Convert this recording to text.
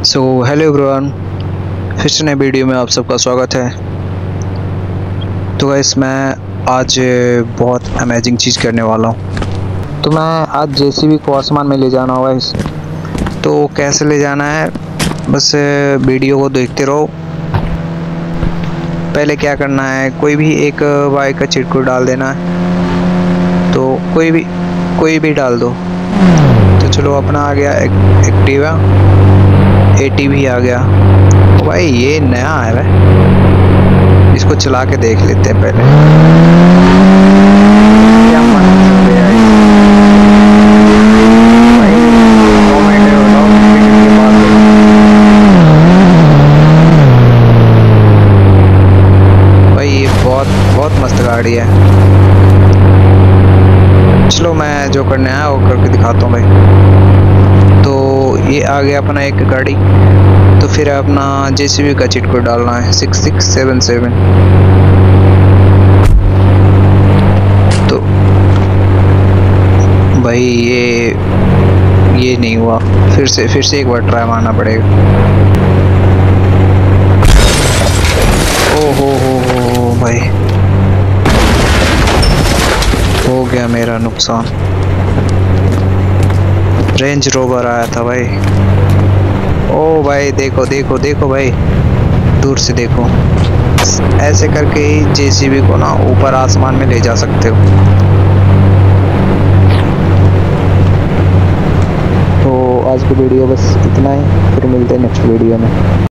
So hello everyone, फिर से नए वीडियो में आप सबका स्वागत है। तो गाइस मैं आज बहुत अमेजिंग चीज़ करने वाला हूँ। तो मैं आज जेसीबी को आसमान में ले जाना होगा इस। तो कैसे ले जाना है, बस वीडियो को देखते रहो। पहले क्या करना है, कोई भी एक बाइक का चिटकुट डाल देना है। तो कोई भी डाल दो। तो चलो अपना आ गया एक्टिवा, एटीवी आ गया। तो भाई ये नया है भाई, इसको चला के देख लेते हैं पहले। क्या मन है यार। भाई 2 मिनट बताओ के बाद भाई ये बहुत मस्त गाड़ी है। चलो मैं जो करने आया वो करके दिखाता हूँ भाई। तो ये आ गया अपना एक गाड़ी। तो फिर अपना जेसीबी का चिटकुट डालना है 6677। तो भाई ये नहीं हुआ, फिर से एक बार ट्राई मारना पड़ेगा। ओ हो भाई, हो गया मेरा नुकसान। रेंज रोवर आया था भाई। ओ भाई देखो भाई, दूर से देखो। ऐसे करके ही जेसीबी को ना ऊपर आसमान में ले जा सकते हो। तो आज की वीडियो बस इतना ही, फिर मिलते हैं नेक्स्ट वीडियो में।